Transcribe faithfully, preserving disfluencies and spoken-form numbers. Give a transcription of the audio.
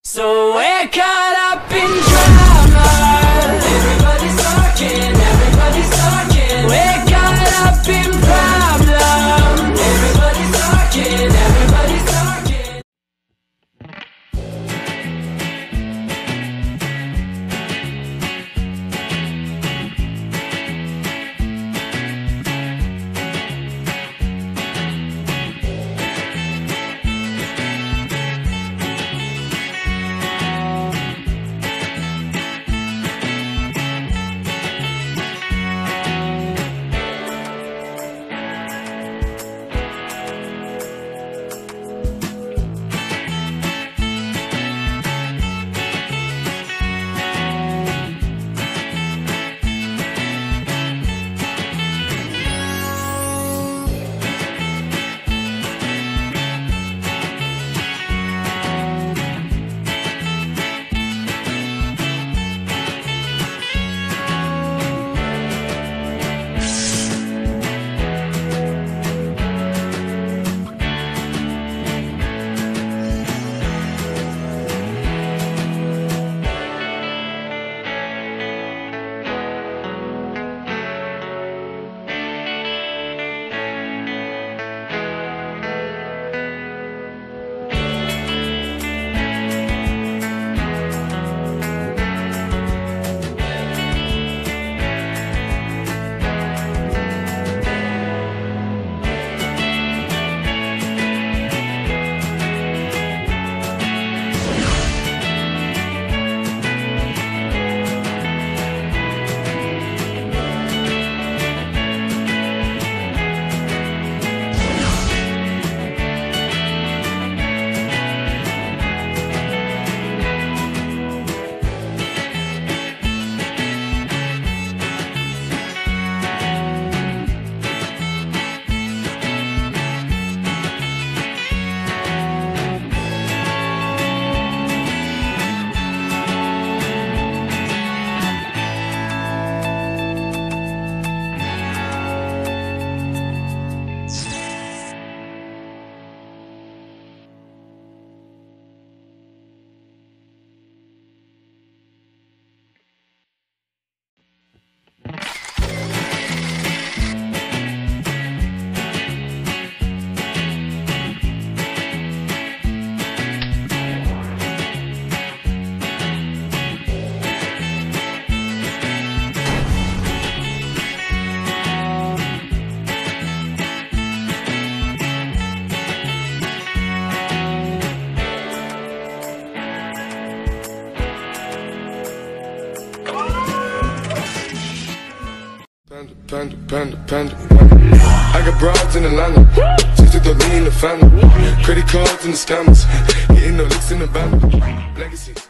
So we're caught up in drama. Everybody's talking, everybody's talking. We're caught up in problem. Everybody's talking, everybody's talking. Panda, panda, panda, panda. I got broads in Atlanta, just took the lean in the family. Credit cards and the scammers, getting no licks in the band. Legacy.